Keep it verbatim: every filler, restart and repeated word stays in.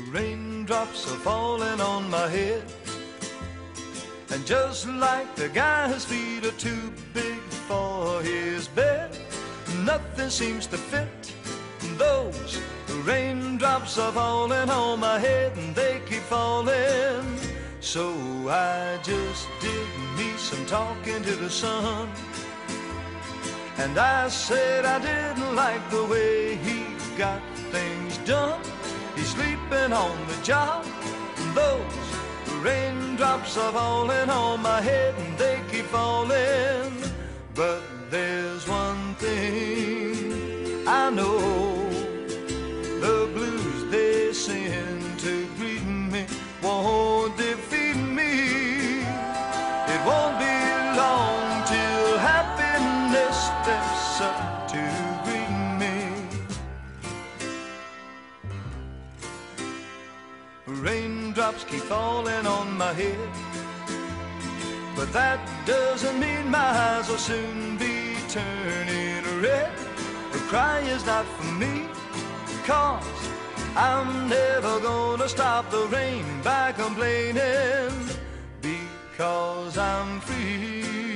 Raindrops are falling on my head, and just like the guy whose feet are too big for his bed, nothing seems to fit. Those raindrops are falling on my head, and they keep falling. So I just did me some talking to the sun, and I said I didn't like the way he got things done. He's sleeping on the job, and those raindrops are falling on my head, and they keep falling. But there's one thing I know, the blues they send to greet me won't defeat me. It won't be long till happiness steps up to greet me. Raindrops keep falling on my head, but that doesn't mean my eyes will soon be turning red. The cry is not for me, 'cause I'm never gonna stop the rain by complaining, because I'm free.